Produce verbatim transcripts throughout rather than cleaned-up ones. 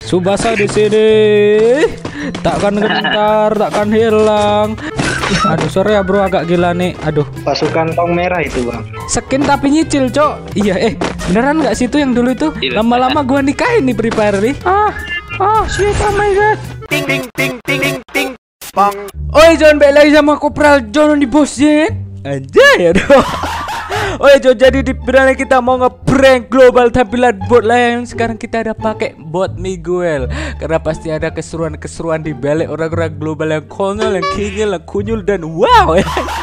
Subasa di sini. Takkan gentar, takkan hilang. Aduh, sorry ya bro, agak gila nih. Aduh. Pasukan tong merah itu bang. Skin tapi nyicil cok. Iya eh beneran nggak sih itu yang dulu itu? Lama-lama gua nikahin nih Free Fire nih. Ah, ah shit, oh my god. Ting ting ting ting ting ting. Bang. Oi John, balik lagi sama Kopral John di bosnya. Anjay aduh. Oi John, jadi di video ini kita mau nge-prank global tampilan bot lain. Sekarang kita ada pakai bot Miguel. Karena pasti ada keseruan-keseruan di balik orang-orang global yang konyol, yang kinyil, yang kunyul dan wow.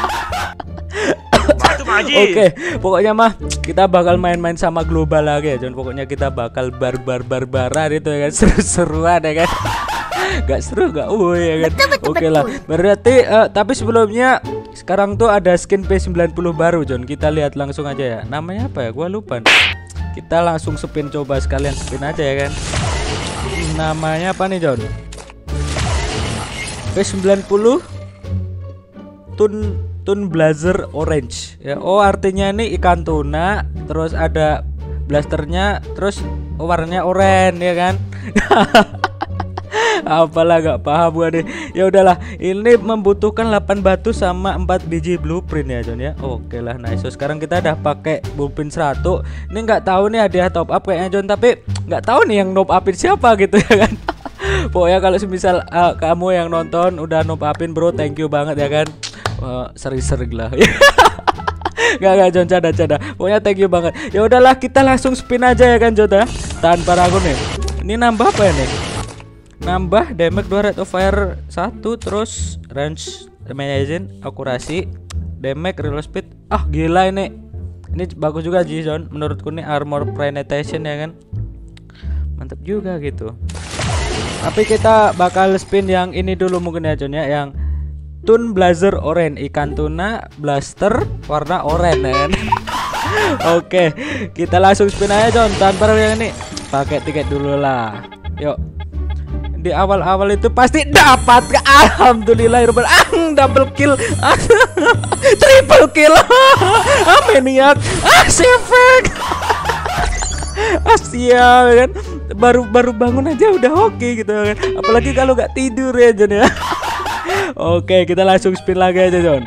Oke, pokoknya mah kita bakal main-main sama global lagi ya John. Pokoknya kita bakal barbar-barbaran itu ya kan, seru-seruan ya kan. Gak seru gak? Oh ya kan. Oke lah. Berarti uh, tapi sebelumnya sekarang tuh ada skin P sembilan puluh baru John. Kita lihat langsung aja ya. Namanya apa ya? Gua lupa nih. Kita langsung spin, coba sekalian spin aja ya kan. Namanya apa nih John? P sembilan puluh Tun Tun Blazer Orange ya. Oh artinya ini ikan tuna. Terus ada blasternya. Terus warnanya oranye ya kan. Apalah gak paham gua deh. Ya udahlah, ini membutuhkan delapan batu sama empat biji blueprint ya John ya. Oke lah, nice. So, sekarang kita udah pakai blueprint seratus. Ini nggak tahu nih hadiah top up kayaknya John, tapi nggak tahu nih yang top upin siapa gitu ya kan. Pokoknya kalau semisal uh, kamu yang nonton udah top upin bro, thank you banget ya kan. Uh, seri-seri lah. Gak gak John, canda-canda. Pokoknya thank you banget. Ya udahlah, kita langsung spin aja ya kan John ya. Tanpa ragu nih. Ini nambah apa ya nih? Nambah damage dua rate of fire satu, terus range magazine, akurasi, damage, reload speed. Ah gila ini. Ini bagus juga John. Menurutku nih armor penetration ya kan. Mantap juga gitu. Tapi kita bakal spin yang ini dulu mungkin ya John ya, yang Tun Blazer Orange, ikan tuna blaster warna oranye ya kan. Oke, kita langsung spin aja John tanpa yang ini. Pakai tiket dulu lah. Yuk. Di awal-awal itu pasti dapat. Alhamdulillah ah, double kill. Triple kill. Ah maniak. Ah sefek. Ah sial kan. Baru baru bangun aja udah oke okay, gitu kan. Apalagi kalau nggak tidur ya John ya. Oke, kita langsung spin lagi aja John.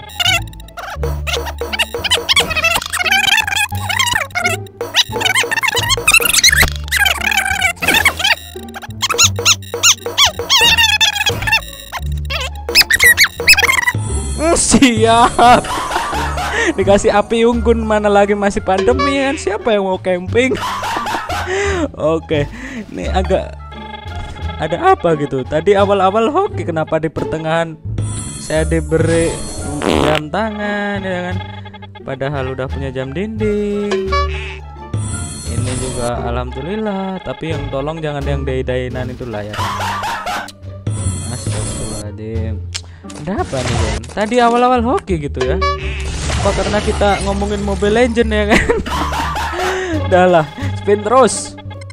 Siap. Dikasih api unggun, mana lagi masih pandemi kan, siapa yang mau camping. Oke, ini agak ada apa gitu. Tadi awal-awal hoki, kenapa di pertengahan saya diberi jam tangan ya kan, padahal udah punya jam dinding. Ini juga alhamdulillah, tapi yang tolong jangan yang day-dayinan itulah ya. Astagfirullahaladzim. Ada apa nih kan? Tadi awal-awal hoki gitu ya. Apa karena kita ngomongin Mobile Legend ya kan? Udah lah, spin terus.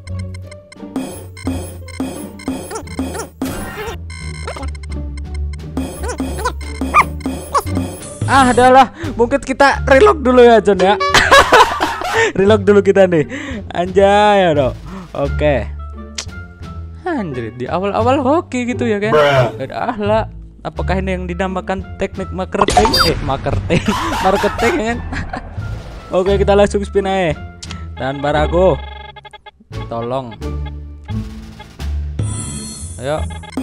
Ah, adalah, mungkin kita reload dulu ya John ya. Reload dulu kita nih. Anjay ya dong. Oke. Anjir, di awal-awal hoki gitu ya kan? Udah lah. Apakah ini yang dinamakan teknik marketing? Eh, marketing, marketing ya kan? Oke, kita langsung spin aja. Tanpa ragu. Tolong. Ayo.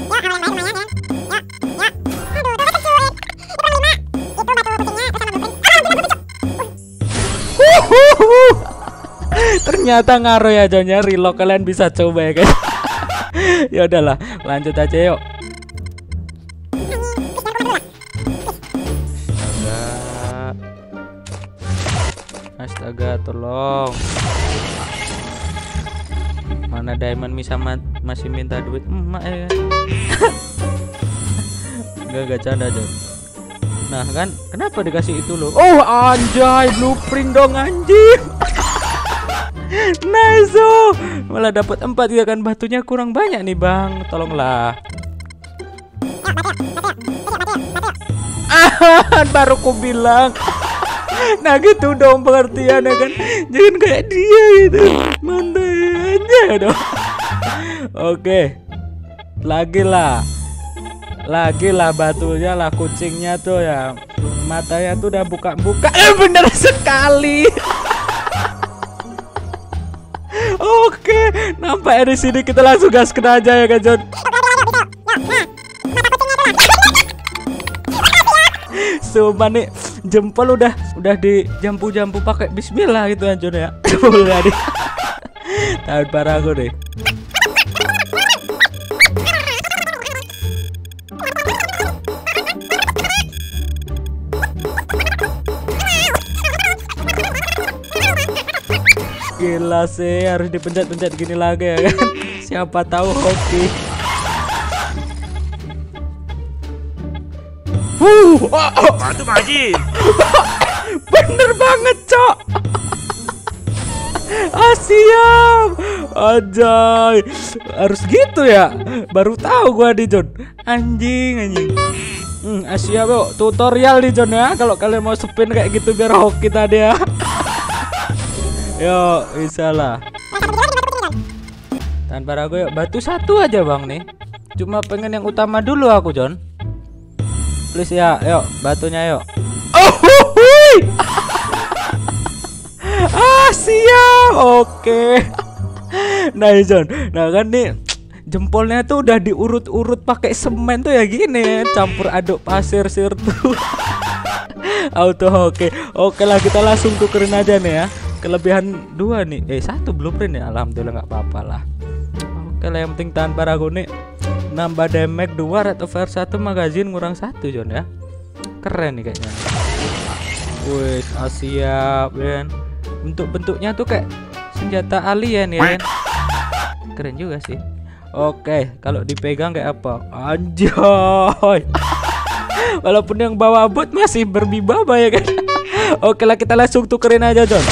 Ternyata ngaruh ya John ya. Reload kalian bisa coba ya kan? Ya udahlah, lanjut aja yuk. Astaga, tolong. Mana diamond bisa masih minta duit emak ya. Enggak enggak canda John. Nah kan, kenapa dikasih itu loh? Oh anjay, blueprint dong anjing. Nice oh. Malah dapat empat ya kan, batunya kurang banyak nih bang. Tolonglah. Ah, baru ku bilang. Nah gitu dong pengertiannya kan. Jangan kayak dia gitu. Mantai aja dong. Oke. Lagi lah. Lagi lah batunya lah, kucingnya tuh ya. Matanya tuh udah buka-buka. Eh bener sekali. Oke, nampak di sini kita langsung gaskan aja ya kan John. Sumpah nih jempol udah udah dijampu-jampu pakai bismillah gitu ya John ya. Boleh nih. Tahan parah aku deh. Gila sih, harus dipencet-pencet gini lagi ya kan. Siapa tahu hoki. Wuh, oh, oh. Mantap Haji. Bener banget, Cok. Ah, siap. Anjay. Harus gitu ya. Baru tahu gua di John. Anjing, anjing. Hmm, ah, siap yuk. Tutorial di John ya. Kalau kalian mau spin kayak gitu biar hoki tadi ya. Yo, bisa lah. Tanpa ragu yuk. Batu satu aja bang nih. Cuma pengen yang utama dulu aku John. Please ya, yuk batunya yuk. Oh, hui. Ah siap, oke. Nah John, nah kan nih jempolnya tuh udah diurut-urut pakai semen tuh ya gini, campur aduk pasir sirtu. Auto oke, oke lah kita langsung tukerin aja nih ya. Kelebihan dua nih, eh satu blueprint ya, alhamdulillah nggak apa-apa lah. Oke lah yang penting tahan parago nih. Nambah damage dua, rate of fire satu, magazine ngurang satu John ya. Keren nih kayaknya. Wih, ah, siap kan. Bentuk-bentuknya tuh kayak senjata alien ya kan. Keren juga sih. Oke, kalau dipegang kayak apa? Anjay. Walaupun yang bawa bot masih berbibaba ya kan. Oke lah kita langsung tukerin aja John.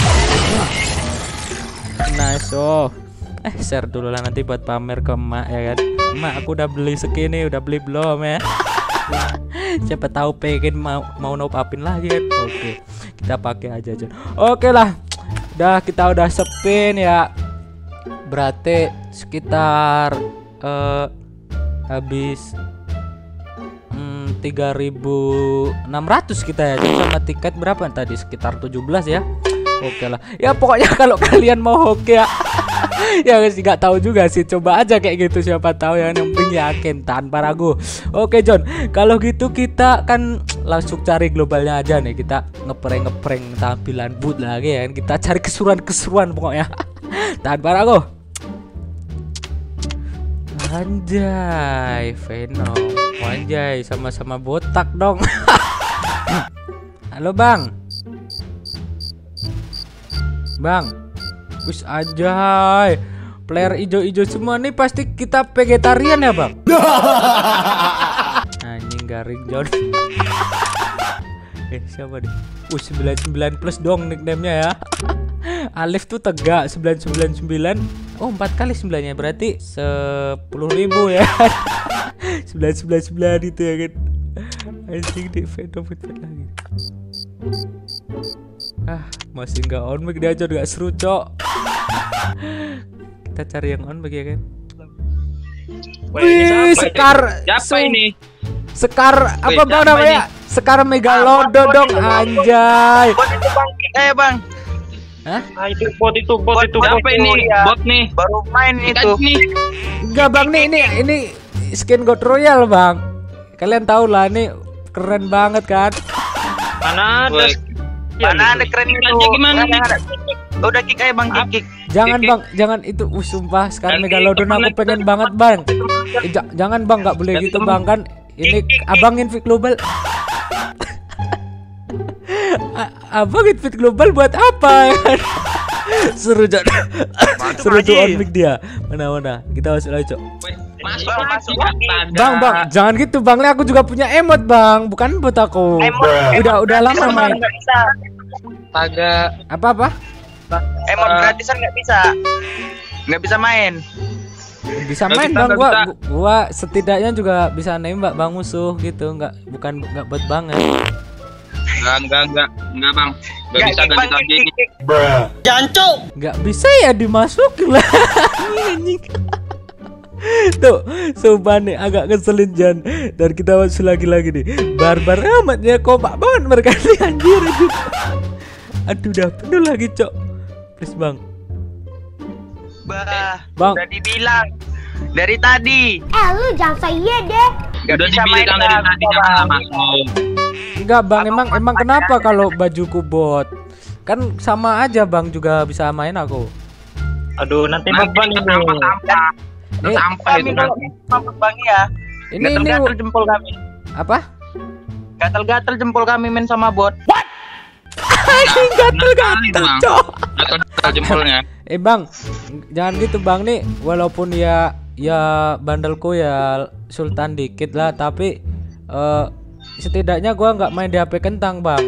Nice oh. Eh share dulu lah nanti buat pamer ke emak ya kan. Emak aku udah beli segini, udah beli belum ya. Siapa tahu pengen mau mau top upin lagi kan. Oke kita pakai aja John. Oke lah. Udah kita udah spin ya. Berarti sekitar uh, habis hmm, tiga ribu enam ratus kita ya. Jadi sama tiket berapa tadi? Sekitar tujuh belas ya. Oke lah. Ya pokoknya kalau kalian mau hoki ya. Ya guys nggak tahu juga sih, coba aja kayak gitu, siapa tahu ya, yang penting yakin tanpa ragu. Oke John, kalau gitu kita kan langsung cari globalnya aja nih, kita ngeprank ngeprank tampilan boot lagi ya, kita cari keseruan-keseruan pokoknya. Tanpa ragu. Anjay, Venom, anjay sama-sama botak dong. Halo bang, bang. Wis anjay, player ijo-ijo semua nih pasti kita vegetarian ya bang. Anjing garing John. Eh siapa nih? Uh sembilan puluh sembilan plus dong nickname-nya ya. Alif tuh tegak sembilan sembilan sembilan. Oh empat kali sembilannya berarti sepuluh ribu ya. Sembilan sembilan sembilan itu ya kan. Anjing di Venom lagi. Ah masih nggak on mic dia aja, nggak seru cok. Kita cari yang on mic ya kan. Wih Sekar Siapa ini? Sekar apa bang namanya? Sekar Megalodo dong anjay. Bot itu bang, eh bang. Hah? Ah itu bot itu bot itu. Siapa ini? Bot nih. Baru main itu. Enggak bang nih ini ini skin God Royal bang. Kalian tahu lah ini keren banget kan? Mana ada? Mana ada keren itu? Gimana nih? Udah kick aja bang, kick kick. Jangan bang, jangan itu. Uh sumpah sekarang Megalodon aku pengen banget bang. Eh, jangan bang, nggak boleh gitu bang kan. Ini abang invite global. Abang invite global buat apa? Seru jod. Seru tuh on mic dia. Mana mana. Kita masuk lagi cok. Masuk masuk. Bang bang, jangan gitu bang. Aku juga punya emot bang, bukan buat aku. Udah udah lama main. Agak apa apa? Emot gratisan nggak bisa, nggak bisa main. Bisa main bang, gua gua setidaknya juga bisa nembak bang musuh gitu, nggak bukan nggak buat banget. Enggak, enggak, enggak, enggak bang, enggak bisa ganti target. Jancuk. Nggak bisa ya dimasukin lah. Anjing. Tuh, sumpah nih agak ngeselin Jan. Dan kita masuk lagi-lagi nih. Barbar amatnya kompak banget mereka nih anjir aduh. Aduh udah penuh lagi cok. Please bang. Bah, Bang. udah dibilang dari tadi. Eh lu jangan saya deh. Gak Udah bisa main dibilang dari sama tadi gua, jangan Bang. masuk. Enggak bang, emang emang kenapa kalau bajuku bot? Kan sama aja bang juga bisa main aku. Aduh, nanti Nanti beban ini. sampah-sampah. Eh, Sampah itu Kami kalau nanti. mampus Bang ya. Ini ini Gatel-gatel jempol kami. apa? Gatel-gatel jempol kami main sama bot. Anjing gatel-gatel Bang. cok. Gatel jempolnya. Eh bang, jangan gitu bang nih. Walaupun ya ya bandelku ya sultan dikit lah, tapi eh, setidaknya gua nggak main di H P kentang bang.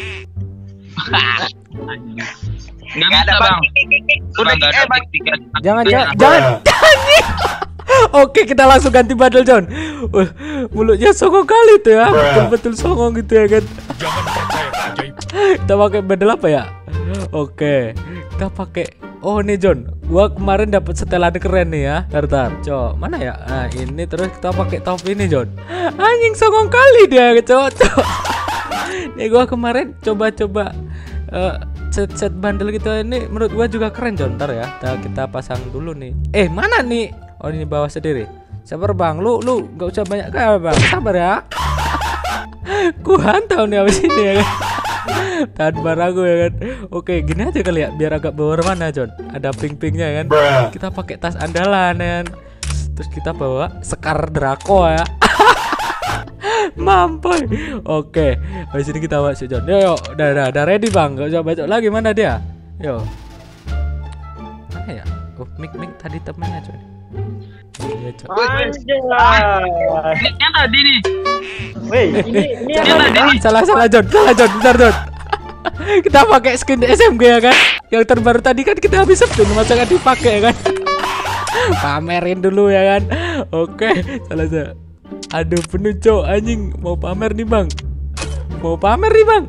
Enggak Gak ada bisa, Bang. Udah Bang, nggak eh ada Bang. tiket. Jangan Iya. jangan jangan. Oke kita langsung ganti bandel John. Wah, mulutnya songong kali tuh ya, betul-betul songong gitu ya kan. Kita pakai bandel apa ya? Oke, kita pakai. Oh nih John, gua kemarin dapat setelan keren nih ya. Tar, cok, mana ya? Nah ini terus kita pakai top ini John. Anjing songong kali dia, cok, cok. Nih gua kemarin coba-coba eh, set-set bandel gitu ini menurut gua juga keren John. Ntar ya, kita, kita pasang dulu nih. Eh mana nih? Oh ini bawah sendiri. Sabar bang, lu lu gak usah banyak kali bang. Sabar ya. Ku hantau nih abis ini ya kan. Tahan barang gue ya kan. Oke gini aja kali ya, biar agak berwarna John. Ada pink-pinknya kan. Kita pakai tas andalan ya kan. Terus kita bawa Sekar Draco ya. Mampai. Oke, habis ini kita masuk John. Yo yo, udah udah, udah ready bang. Gak usah bacot lagi, mana dia? Yo. Mana ya? Oh, mik mik tadi temennya John. Iya, John. Anjay. Ini yang tadi nih. Weh, ini ini Eh, apa? ah, salah salah John, salah John, bentar John. Kita pakai skin S M G ya kan. Yang terbaru tadi kan kita habis sebelum masa nggak dipakai ya kan. Pamerin dulu ya kan. Oke, salah salah. Aduh penuh cok anjing, mau pamer nih bang. Mau pamer nih bang.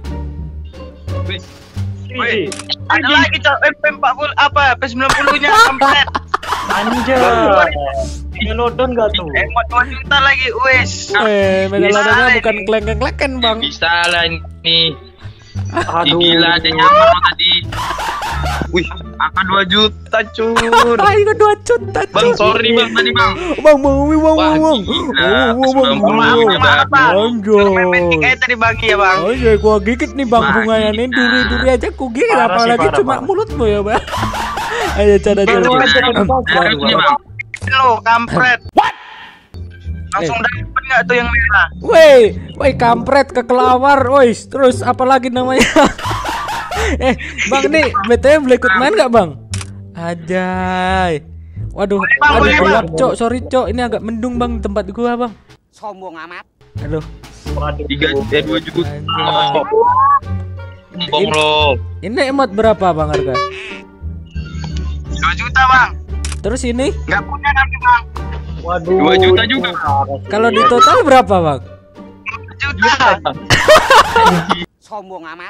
Wih, Ada lagi cok M P empat puluh apa P sembilan puluh-nya komplit. anjay. Melodon gak tuh? Emot dua juta lagi, wes. Eh, megalodonnya Bisa, bukan ini. klengkeng-klengken bang. Bisa lah ini. Aduh. Gila ada nyaman tadi. Wih, angka dua juta cur. Ayo dua juta. Bang, Cuk. sorry bang tadi bang. Bang, bang, bang, bang, Wah, bang. gila. Oh, bang, bang, sembilan puluh bang. maaf, Maaf bang. Anjay. Main kayak tadi bagi ya bang. Oh iya, gua gigit nih bang Wah, bunganya nih, gila. duri-duri aja ku gigit, Parah sih, apalagi parah, cuma parah. mulutmu ya bang. Ayo cara Baru cara. aja tadi Bang, baru. ini bang. Lo kampret. Langsung dapet nggak tuh yang merah? Woi, woi kampret kekelawar, woi. Terus apalagi namanya? eh, bang nih, B T W boleh ikut main nggak bang? Ajay. Waduh, Bang, aduh boleh, gelap, Bang. cok, sorry cok, ini agak mendung bang tempat gua bang. Sombong amat. Aduh, Waduh. Tiga eh dua juta. anjay. Sombong lo. Ini emot berapa bang harga? Dua juta bang. Terus ini Nggak punya kami bang. Waduh. Dua juta juga. kalau di total berapa bang? Dua juta. Sombong amat.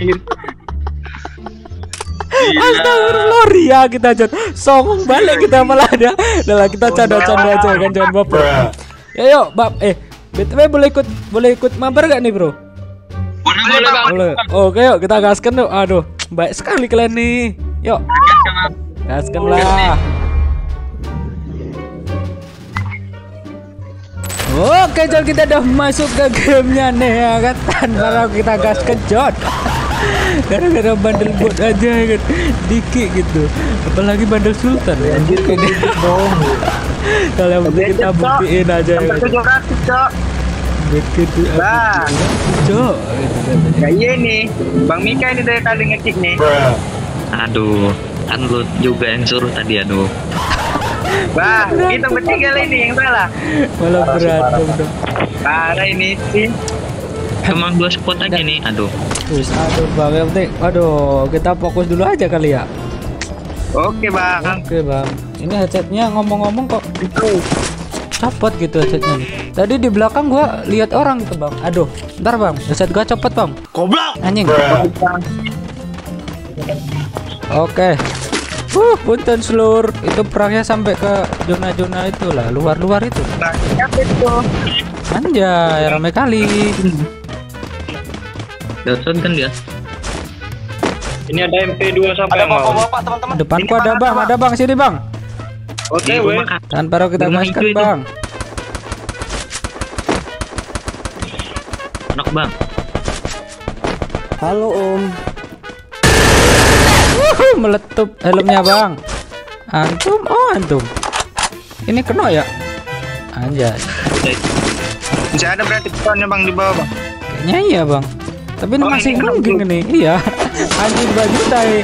Astagfirullah, ria kita John. Songong balik kita malah ada. Udah lah kita canda-canda aja kan, jangan baper. Ya yuk, bab eh B T W boleh ikut boleh ikut mabar gak nih bro? Boleh boleh bang. Boleh. Oke yuk kita gaskan yuk. Aduh, baik sekali kalian nih. Yuk, gaskan lah. Oke John, kita udah masuk ke gamenya nih ya kan. Tanpa kita gaskan John. Gara-gara bandel bot aja ya kan, dikit gitu. Apalagi bandel sultan ya. Mungkin dong. kalau yang penting kita buktiin aja ya kan. Tujuh ratus cok. Begitu Bang. Cok gitu katanya. Ya iya nih. Bang Mika ini dari tadi ngecek nih. Aduh, kan lu juga yang suruh tadi aduh. Bang, kita bertiga ini yang salah. Malah berantem dong. Parah ini sih. Cuma dua spot aja nih, aduh. Terus aduh bang, yang penting aduh kita fokus dulu aja kali ya. Oke bang. Oke bang, ini headsetnya ngomong-ngomong kok copot gitu headsetnya nih. Tadi di belakang gua lihat orang gitu bang. Aduh, ntar bang, headset gua copot bang. Goblok. Anjing. Oke. Uh, punten seluruh itu perangnya sampai ke zona-zona itulah, luar-luar itu. Anjay, ramai kali. Dotson kan dia. Ini ada M P dua siapa yang mau? Bapak teman-teman. Depanku ada bang, ada bang sini bang. Oke, weh. Tanpa perlu kita Rumah masukkan itu, itu. bang. Anak bang. Halo om. Wuhu, meletup helmnya bang. Antum, oh antum. Ini kena ya? Anjay. Bisa ada berarti pesannya bang di bawah bang. Kayaknya iya bang. Tapi ini Oh, masih ini nungging ini. Iya. Anjing baju tay.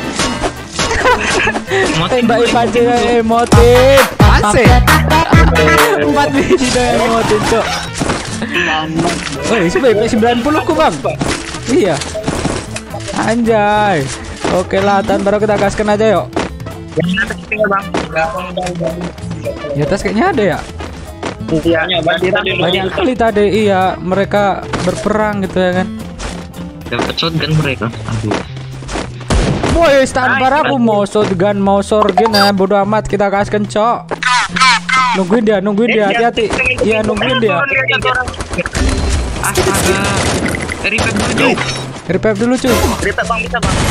Tembak pancing emotif. Asik. Empat biji dah emotif cok. Woi, itu B P sembilan puluh ku bang. Iya. Anjay. Oke lah, tan baru kita gaskan aja yuk. bang. Di atas kayaknya ada ya. Iya, Banyak kali tadi iya mereka berperang gitu ya kan. Dapat shotgun mereka. Aduh. Woi, standar aku mau shotgun mau sorgen ya, bodo amat kita gaskan cok. Nungguin dia, nungguin dia, hati-hati. Iya, nungguin dia. Astaga. Revive dulu cuy. Revive dulu cuy. Revive bang, bisa bang.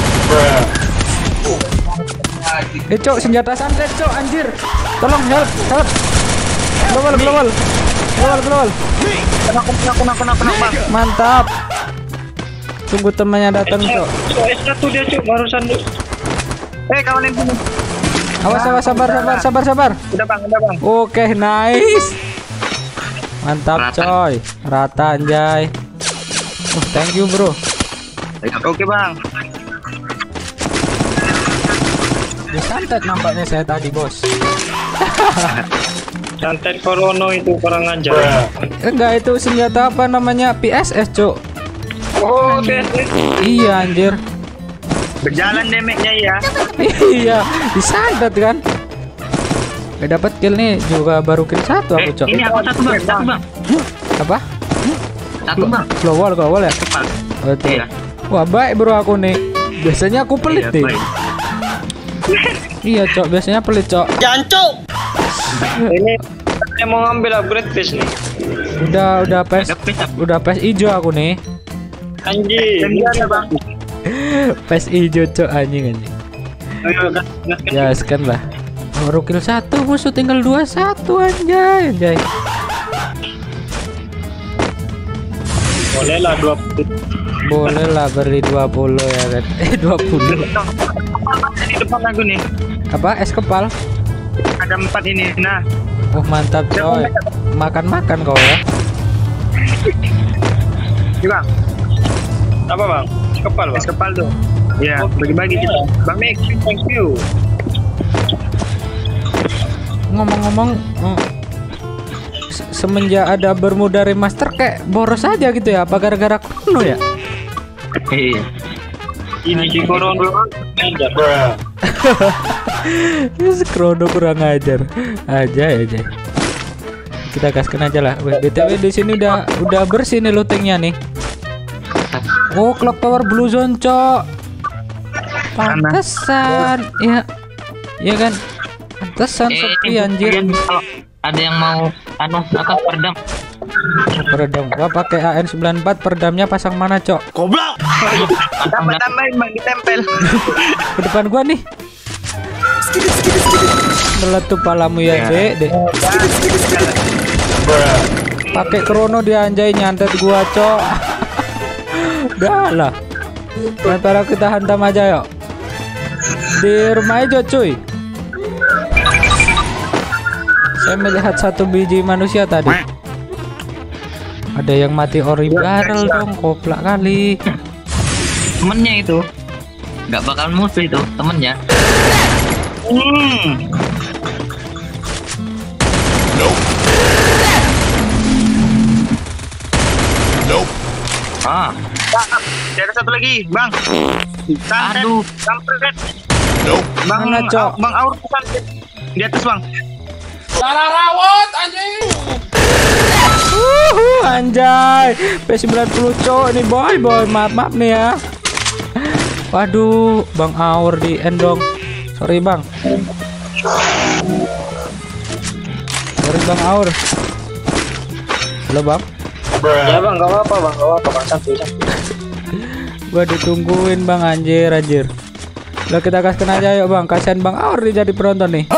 Eh cok, senjata santet cok, anjir. Tolong help, help. Global, global. Global, global. Kena, kena, kena, kena, kena bang. Mantap. Tunggu temannya datang cok. S satu dia cuk barusan. Eh kawan yang sini. Awas, awas, sabar, sabar, sabar, sabar. Udah bang, udah bang. Oke, nice. Mantap Rata. coy. Rata anjay. Oh, thank you bro. Oke bang. Disantet nampaknya saya tadi bos. Santet Korono itu kurang ajar. Enggak, itu senjata apa namanya P S S cok. Oh, B S S. Iya anjir. Berjalan damage-nya ya. Iya, disantet kan. Gak dapat kill nih juga baru kill satu aku Eh, cok. ini aku satu bang, satu bang. Apa? Satu bang. Global, global ya. Cepat. Betul. Iya. Wah baik bro aku nih. Biasanya aku pelit Iya, nih. baik. Iya cok, biasanya pelit cok. Ini saya mau ngambil upgrade fish nih. Udah udah pes, Ada pes apa? udah pes hijau aku nih. Anjing. Ada bang. Pes hijau cok, anjing anjing. Ayo gas, gas, gas. Ya sekian lah. Baru kill satu, musuh tinggal dua satu anjay anjay. Boleh lah dua puluh. Boleh lah beri dua puluh ya kan. Eh dua puluh. Di depan aku nih. Apa es kepal? Ada empat ini. Nah, Oh mantap coy. Makan-makan kau ya. ini bang. Apa bang? Kepal bang. Es kepal tuh. Ya, bagi-bagi kita. Bang Mik, Thank you. Ngomong-ngomong mm, se- semenjak ada Bermuda remaster kayak boros aja gitu ya. Apa gara-gara kuno ya? Iya. Ini di Korono ajar. Krono kurang ajar aja aja. Kita gaskan aja lah. Wih, B T W di sini udah udah bersih nih lootingnya nih. Oh, clock tower blue zone cok. Pantesan, ya, ya kan. Pantesan Eh, sepi ini anjir. kalian kalau ada yang mau anu apa peredam? Peredam. Gua pakai A N sembilan empat, peredamnya pasang mana cok? tambah tambahin bang, ditempel. Ke depan gua nih. Meletup palamu ya, Dek, Dek. Pakai krono dia anjay nyantet gua, cok. Udah lah. Antara kita hantam aja yuk. Di rumah hijau cuy. Saya melihat satu biji manusia tadi. Ada yang mati ori barrel dong, koplak kali. Temennya itu nggak bakal musuh itu temennya. Hmm. Ah, Ada satu lagi, bang. Santet. aduh. Kampret. Bang, Mana, Cok? Au- bang Aur santet. Di atas bang. Uhuh, anjay. P sembilan puluh cok ini boy boy. Maaf maaf nih ya. Waduh, Bang Aur di endong. Sorry bang. Sorry bang Aur. Halo bang. Ya bang, gak apa-apa bang, gak apa-apa bang, santai santai. Gua ditungguin bang, anjir anjir. Lah kita gaskan aja yuk bang, kasihan bang Aur nih jadi penonton nih.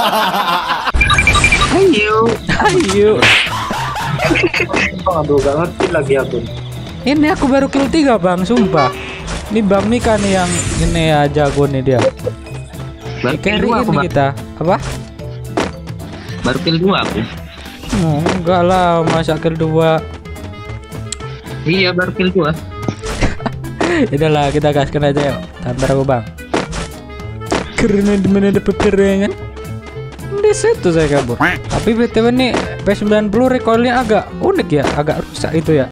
Ayo. Ayo. Bang, aduh gak ngerti lagi aku. Ini aku baru kill tiga bang, sumpah. Ini bang Mika nih yang ini ya jago nih dia. Baru kill Carry dua aku ini bang. kita. Apa? Baru kill dua aku. Oh, enggak lah, masa kill dua. Iya baru kill dua. Udahlah kita gaskan aja yuk. Tantar aku bang. Karena dimana dapat kerengan di situ saya kabur. Tapi B T W nih P sembilan puluh recoilnya agak unik ya, agak rusak itu ya.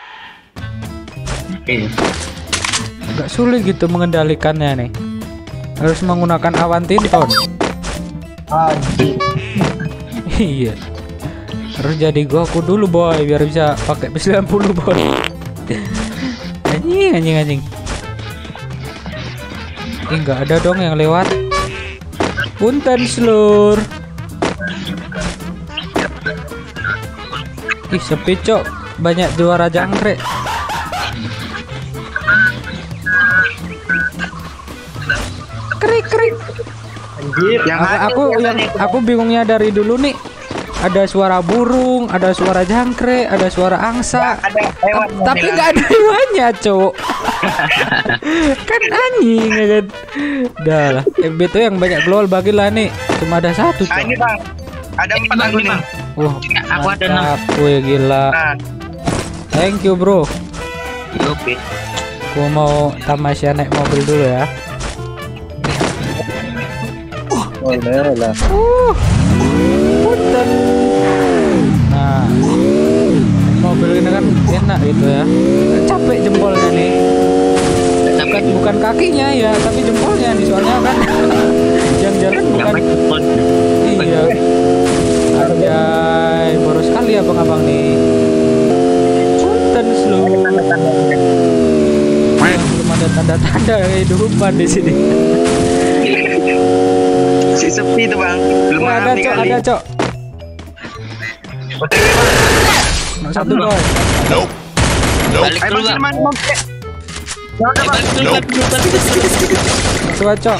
Oke. Agak sulit gitu mengendalikannya nih. Harus menggunakan awan tinton. Anjing. Iya. Harus jadi goku dulu boy biar bisa pakai P sembilan puluh boy. Anjing anjing anjing. Ini nggak ada dong yang lewat. Punten slur. Ih sepi cok, banyak juara jangkrik. Krik krik. Anjir. Yang Aku, ada aku yang aku bingungnya dari dulu nih. Ada suara burung, ada suara jangkrik, ada suara angsa. ada hewan. Tapi nggak ada hewannya, cok. Kan anjing ya kan. Dah lah. F B tuh yang banyak global bagilah nih. Cuma ada satu, Nah, cok. ini bang. Ada empat Bang, aku nih. bang. Wah, Aku ada enam. mantap. Wih, gila. Nah, Thank you, bro. Oke. Gua mau tamasya naik mobil dulu ya. Boleh lah. Uh, punten. Nah, mobil ini kan enak gitu ya. Capek jempolnya nih. Bukan, bukan kakinya ya, tapi jempolnya nih soalnya kan. Yang jalan bukan. Iya. Anjay, boros sekali ya abang-abang nih. Punten slow. Belum ada tanda-tanda kehidupan di sini. si sepi tuh bang. Belum Wah, ada ramai cok, kali. ada cok. Nomor satu boy. Balik Ayo dulu bang, bang. Silman, bang. Ya udah Eh, bang. Balik dulu balik dulu balik dulu. Dua cok.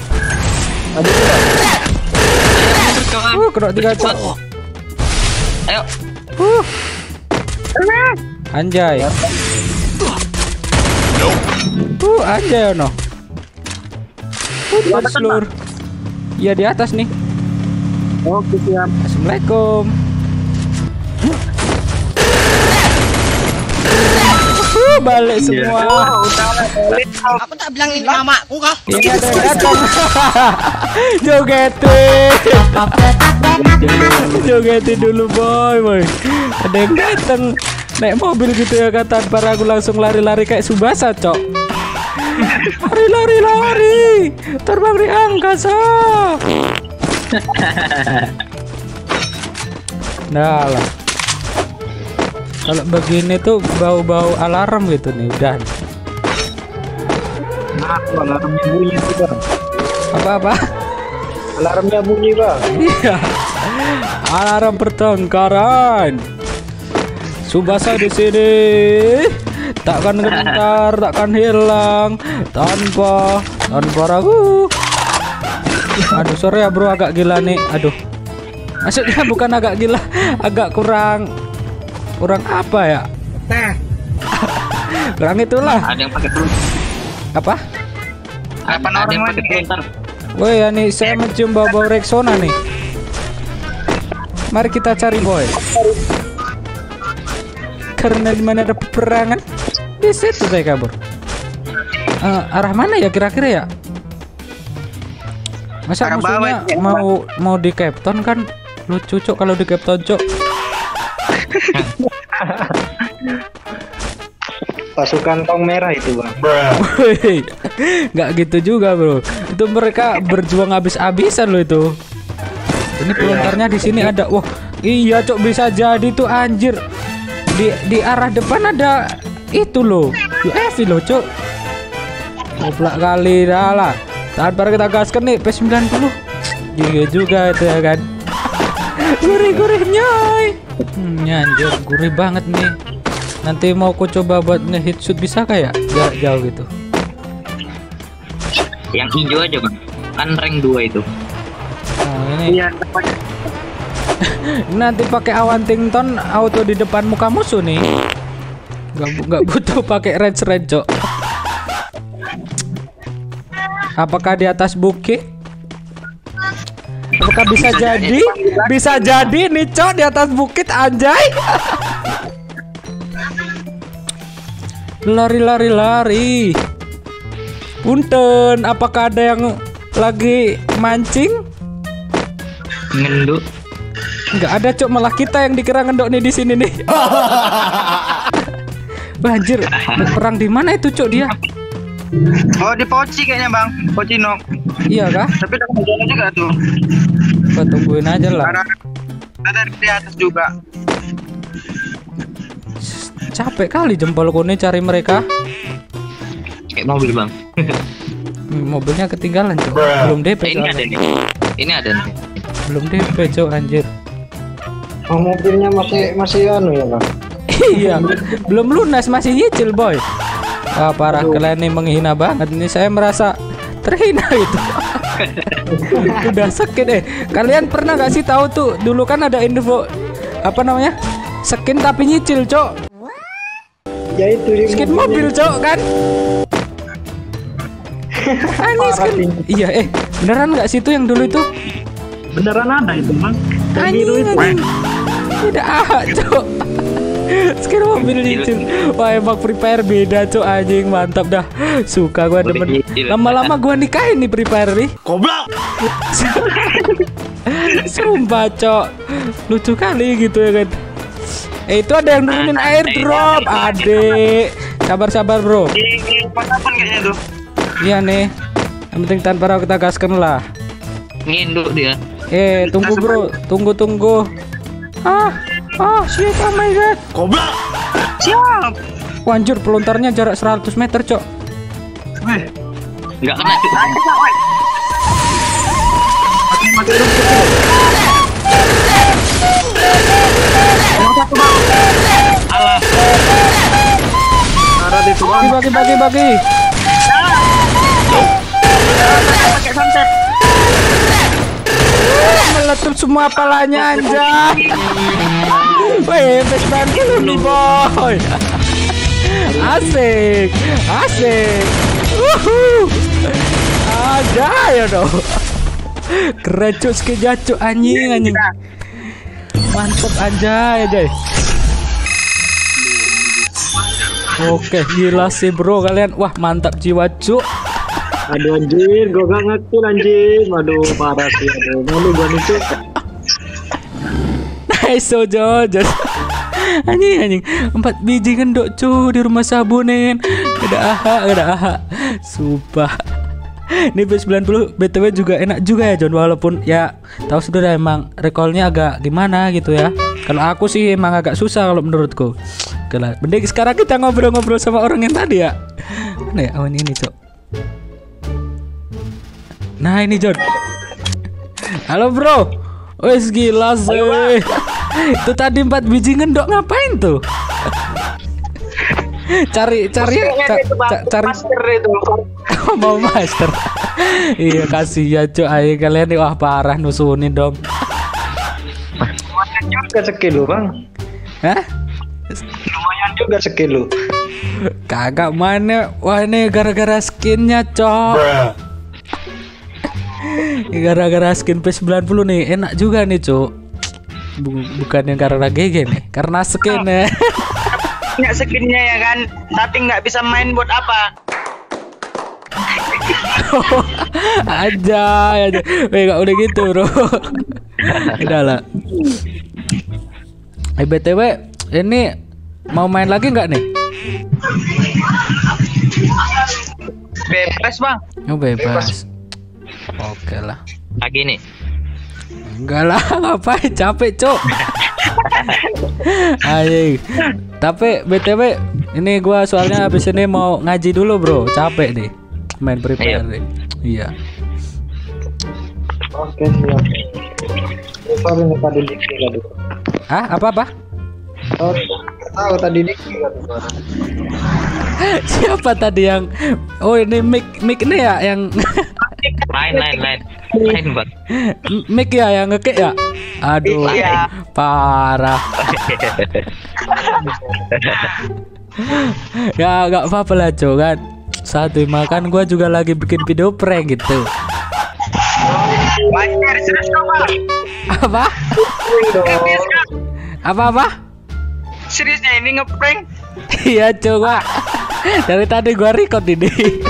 Terus kawan. Uh, kena tiga cok. Ayo. Uh. Anjay. Uh, anjay no. Uh, seluruh. Iya di atas nih. Oke siap. Assalamualaikum. Uh, balik semua. Aku tak bilang ini mamaku kah? Ini ada yang datang. Jogetin. Jogetin dulu boy, boy. Ada yang datang naik mobil gitu ya kan, tanpa ragu langsung lari-lari kayak Subasa, cok. Lari lari lari. Terbang di angkasa. Nah lah. Kalau begini tuh bau-bau alarm gitu nih udah. Nah, alarmnya bunyi tuh bang. Apa-apa? Alarmnya bunyi bang. Iya. Alarm pertengkaran. Subasa di sini. Takkan gentar, takkan hilang tanpa tanpa ragu. Aduh, sorry ya bro, agak gila nih. Aduh. Maksudnya bukan agak gila, agak kurang kurang apa ya? Kurang itulah. Ada yang pakai peluntar. Apa? Ada, ada yang pakai peluntar. Woi, ya nih saya mencium bau-bau Rexona nih. Mari kita cari boy. Karena di mana ada peperangan, di situ saya kabur. Uh, arah mana ya kira-kira ya? Masa Arah bawah, musuhnya ya. mau mau di Captain kan lucu cok kalau di Captain cok. Pasukan tong merah itu bang. Woi, nggak gitu juga bro. Itu mereka berjuang habis-habisan loh itu. Ini pelontarnya di sini ada. Wah, iya cok, bisa jadi tuh anjir. Di di arah depan ada itu loh. U A V loh cok. Goblok kali dah lah. Tanpa kita gaskan nih P sembilan puluh. Juga juga itu ya kan. Gurih-gurih nyoy. Hmm, anjir, gurih banget nih. Nanti mau aku coba buat nge-hit shoot bisa kayak jarak jauh gitu. Yang hijau aja bang, kan rank dua itu. Nah, ini Iya, nanti pakai awan tington auto di depan muka musuh nih. Gak, gak butuh pakai range range cok. Apakah di atas bukit? Apakah bisa jadi? Bisa jadi nih cok di atas bukit anjay. Lari lari lari. Punten, apakah ada yang lagi mancing? Ngenduk. Nggak ada cok, malah kita yang dikira ngendok nih di sini nih. Wah, anjir, perang di mana itu cok dia? oh di Poci kayaknya bang, Poci nok. Iya kah? Tapi udah kejalan juga tuh. Gua tungguin aja lah. Ada, ada di atas juga. Capek kali jempolku nih cari mereka. Kayak mobil bang. Hmm, mobilnya ketinggalan cok. Belum D P Eh, ini soalnya. ada nih. Ini ada nih. Belum D P cok anjir. Oh, mobilnya masih masih anu ya bang. Iya, belum lunas, masih nyicil boy. Wah parah, kalian nih menghina banget. Ini saya merasa terhina itu. Udah sakit eh. Kalian pernah gak sih tahu tuh dulu kan ada info apa namanya skin tapi nyicil cok. Ya itu di Skin mobil cok kan. Ah, ini skin. Iya eh beneran nggak sih itu yang dulu itu? Beneran ada itu bang. Anjing anjing. Tidak ah cok. Skin mobil nyicil. Wah emang Free Fire beda cok anjing, mantap dah. Suka gua Boleh demen. nyicil. Lama-lama gua nikahin nih Free Fire nih. Goblok. Sumpah cok. Lucu kali gitu ya kan. Eh itu ada yang nurunin airdrop, adek. Sabar-sabar bro. Di, di Pakapan kayaknya tuh. Iya nih. Yang penting tanpa ragu kita gaskan lah. Nginduk dia. Eh tunggu bro, tunggu tunggu. Ah, ah shit, oh my god. Goblok. Siap. Wah, anjir, pelontarnya jarak seratus meter cok. Weh. Nggak kena cuy. Alah. Bagi bagi bagi bagi. Pakai santet. Meletup semua palanya anjay. Weh, P sembilan puluh nih boy. Asik, asik. Uhuh. Ada ya dong. Kerecuk sekejap cuk anjing anjing. Mantap anjay anjay. Oke, gila sih bro kalian. Wah, mantap jiwa cuk. Aduh anjir, gua gak ngerti anjir. Aduh parah sih, aduh. Malu gua nih cuk. Nice so Jojo. Anjing anjing. Empat biji ngendok cu di rumah sabunin. Ada aha, ada aha. Sumpah. Ini P sembilan puluh B T W juga enak juga ya John, walaupun ya tahu sudah emang recallnya agak gimana gitu ya. Kalau aku sih emang agak susah kalau menurutku. Oke lah, mending sekarang kita ngobrol-ngobrol sama orang yang tadi ya. Mana ya awan ini cok. Nah ini John. Halo bro. Wes gila sih. Itu tadi empat biji ngendok ngapain tuh? Cari cari ca, ca, cari oh, mau master. Iya kasih ya cuy, ayo kalian nih wah parah nusunin dong. Lumayan juga sekilo bang. Hah? Lumayan juga sekilo. Kagak mana? Wah ini gara-gara skinnya cok. Gara-gara skin P sembilan puluh nih enak juga nih cok. Bukan yang karena G G nih, karena skinnya. Nggak skinnya ya kan, tapi nggak bisa main buat apa? Aja, aja. Weh gak udah gitu bro. Udah lah. Eh B T W ini mau main lagi nggak nih? Bebas bang. Oh bebas. Oke lah. Lagi nih. Enggak lah, ngapain capek cok. Ayo. Tapi B T W ini gua soalnya habis ini mau ngaji dulu bro, capek nih. main Free Fire. Iya. Oke siap. Sorry nih tadi Diki tadi. Ah, apa-apa? Oh, tahu tadi Diki kan. Siapa tadi yang oh ini mic mic ini ya yang Lain lain lain. Lain bang. mic ya yang ngekek ya. Aduh, Iya. parah. Ya nggak apa-apa lah Jo kan. Satu makan gua juga lagi bikin video prank gitu. Wajar, serius kau bang? Apa? Serius kau? Apa-apa? Seriusnya ini ngeprank? Iya coba. Dari tadi gua record ini.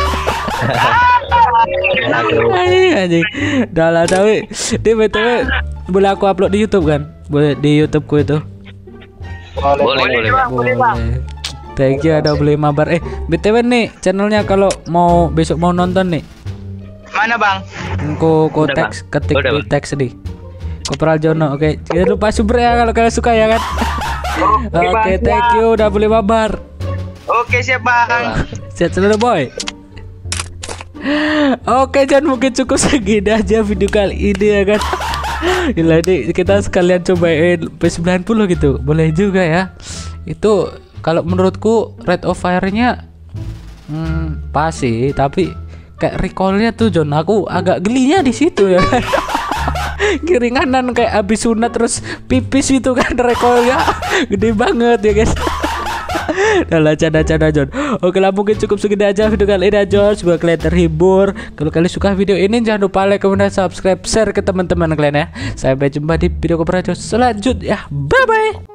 Anjing anjing. Dah lah tapi di B T W boleh aku upload di YouTube kan? Boleh di YouTubeku itu. Boleh. Boleh boleh. bang, boleh bang. Thank you ada beli mabar. Eh B T W nih channelnya kalau mau besok mau nonton nih. Mana bang? Ko ko Udah, teks Bang. ketik Udah, di Bang. teks di. Kopral Jono. Oke, jangan lupa super ya kalau kalian suka ya kan. Oke, Bang, thank siap. you udah beli mabar. Oke siap bang. Sehat selalu boy. Oke, jangan mungkin cukup segini aja video kali ini ya kan. Gila ini kita sekalian cobain P sembilan puluh gitu. Boleh juga ya. Itu kalau menurutku rate of fire-nya hmm, pas sih, tapi kayak recall-nya tuh John aku agak gelinya di situ ya kan. Kiri kanan kayak habis sunat terus pipis itu kan recall-nya gede banget ya guys. Dalah canda-canda John. Oke lah mungkin cukup segini aja video kali ini John. Semoga kalian terhibur. Kalau kalian suka video ini jangan lupa like, comment, subscribe, share ke teman-teman kalian ya. Sampai jumpa di video kooperatif selanjutnya. Bye bye.